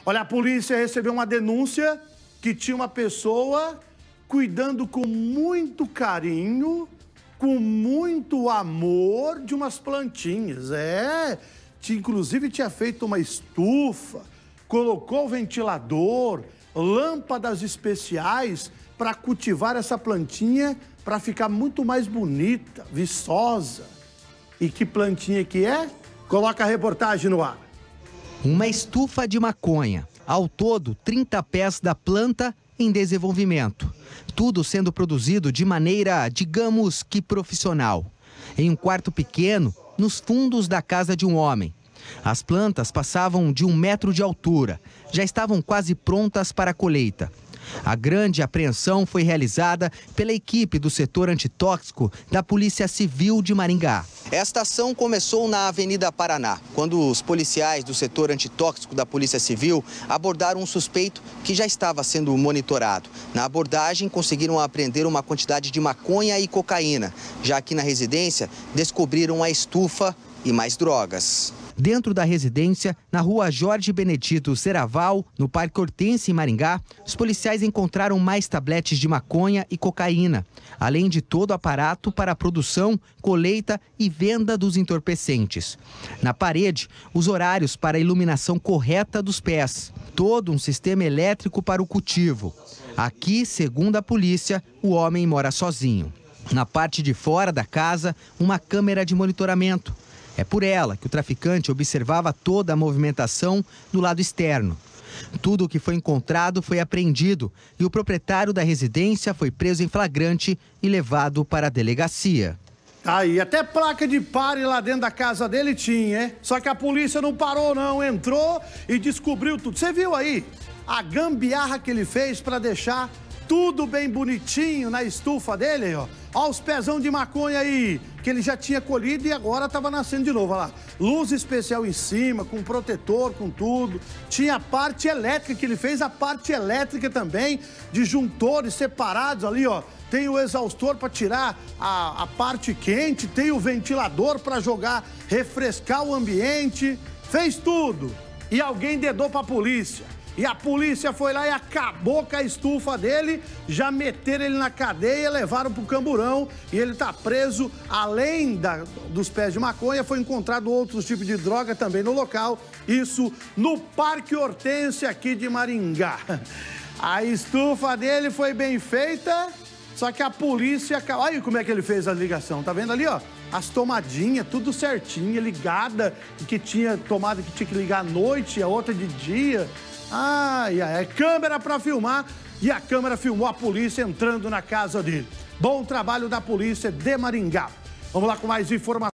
Olha, a polícia recebeu uma denúncia que tinha uma pessoa cuidando com muito carinho, com muito amor de umas plantinhas. Inclusive tinha feito uma estufa, colocou o ventilador, lâmpadas especiais para cultivar essa plantinha para ficar muito mais bonita, viçosa. E que plantinha que é? Coloca a reportagem no ar. Uma estufa de maconha. Ao todo, 30 pés da planta em desenvolvimento. Tudo sendo produzido de maneira, digamos que profissional. Em um quarto pequeno, nos fundos da casa de um homem. As plantas passavam de 1 metro de altura. Já estavam quase prontas para a colheita. A grande apreensão foi realizada pela equipe do setor antitóxico da Polícia Civil de Maringá. Esta ação começou na Avenida Paraná, quando os policiais do setor antitóxico da Polícia Civil abordaram um suspeito que já estava sendo monitorado. Na abordagem, conseguiram apreender uma quantidade de maconha e cocaína. Já aqui na residência, descobriram a estufa e mais drogas. Dentro da residência, na rua Jorge Benedito Seraval, no Parque Hortência, em Maringá, os policiais encontraram mais tabletes de maconha e cocaína, além de todo o aparato para a produção, colheita e venda dos entorpecentes. Na parede, os horários para a iluminação correta dos pés, todo um sistema elétrico para o cultivo. Aqui, segundo a polícia, o homem mora sozinho. Na parte de fora da casa, uma câmera de monitoramento. É por ela que o traficante observava toda a movimentação do lado externo. Tudo o que foi encontrado foi apreendido e o proprietário da residência foi preso em flagrante e levado para a delegacia. Aí, até placa de pare lá dentro da casa dele tinha, hein? Só que a polícia não parou não, entrou e descobriu tudo. Você viu aí a gambiarra que ele fez para deixar tudo bem bonitinho na estufa dele, ó. Olha os pezão de maconha aí, que ele já tinha colhido e agora estava nascendo de novo, olha lá. Luz especial em cima, com protetor, com tudo. Tinha a parte elétrica que ele fez, a parte elétrica também, disjuntores separados ali, ó. Tem o exaustor para tirar a parte quente, tem o ventilador para jogar, refrescar o ambiente. Fez tudo. E alguém dedou para a polícia. E a polícia foi lá e acabou com a estufa dele, já meteram ele na cadeia, levaram pro camburão e ele tá preso. Além dos pés de maconha, foi encontrado outros tipos de droga também no local, isso no Parque Hortência aqui de Maringá. A estufa dele foi bem feita, só que a polícia... Olha como é que ele fez a ligação, tá vendo ali, ó? As tomadinhas, tudo certinho, ligada, que tinha tomada que tinha que ligar à noite, a outra de dia... câmera para filmar e a câmera filmou a polícia entrando na casa dele. Bom trabalho da polícia de Maringá. Vamos lá com mais informações.